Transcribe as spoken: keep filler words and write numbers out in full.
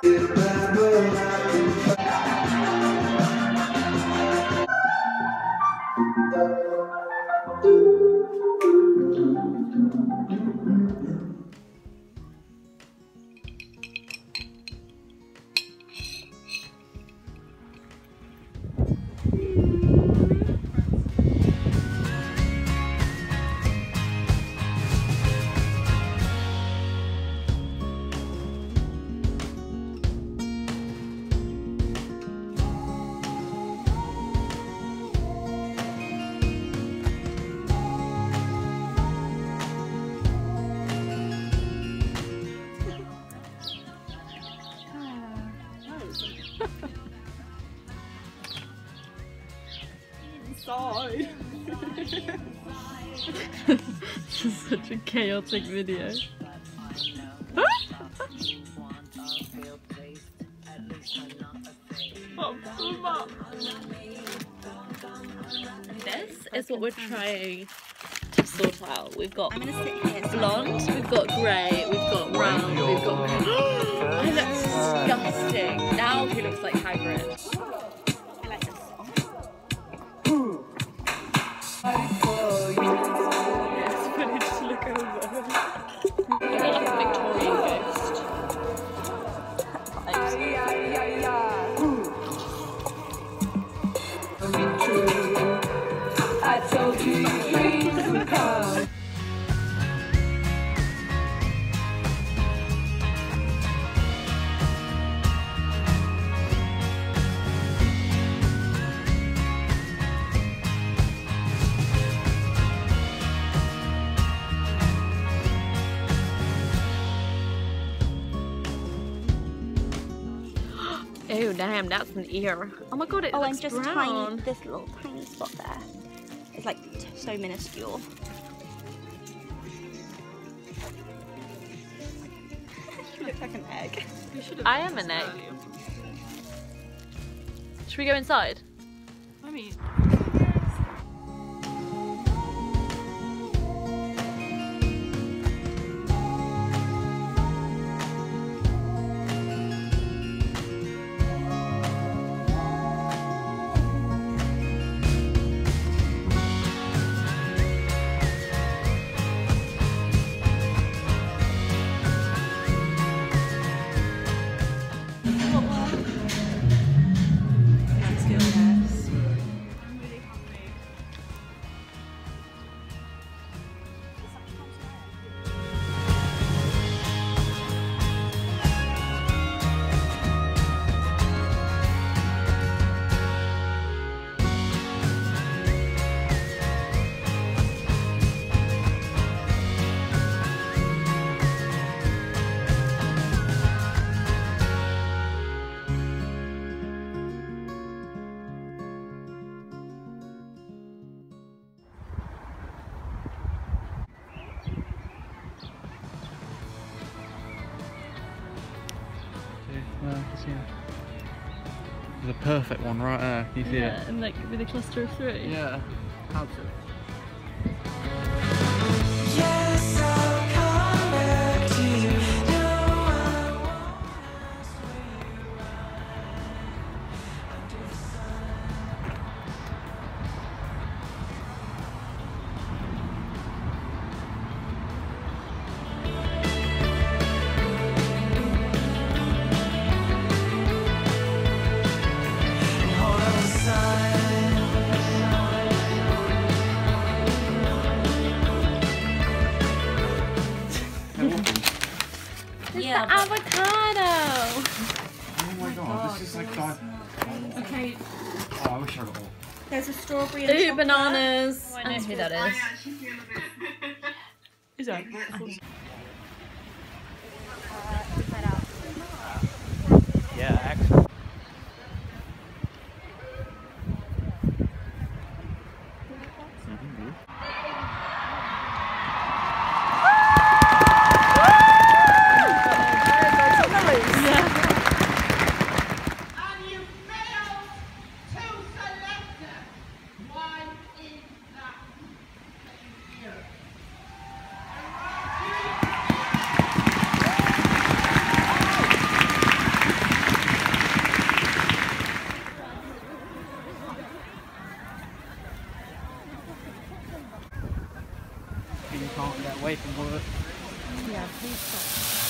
Inside. This is such a chaotic video. This is what we're trying to sort out. We've got I'm gonna sit here. blonde, we've got grey, we've got brown, we've got. I look disgusting. Now he looks like Hagrid. I like this. It's funny just to look over. You look like a Victorian ghost. I told you your dreams would come. Oh damn, that's an ear. Oh my god, it Oh, looks and just brown. tiny, this little tiny spot there. It's like so minuscule. You look like an egg. I am an egg. Should we go inside? I mean, Well, I can see it. There's a perfect one right there. Can you see Yeah, it? and like with a cluster of three. Yeah. Absolutely. Yes, I'll come back to you. No, I won't ask where you are under the sun. Hold on the side. Yeah, the avocado! Oh my god, this is like dark. okay. Oh, I wish I got all. There's a strawberry and Ooh, chocolate. bananas! Oh, I I know know who that is. Is that? Yeah, excellent. And you failed to select them. Why is that? Here. Yeah, please stop.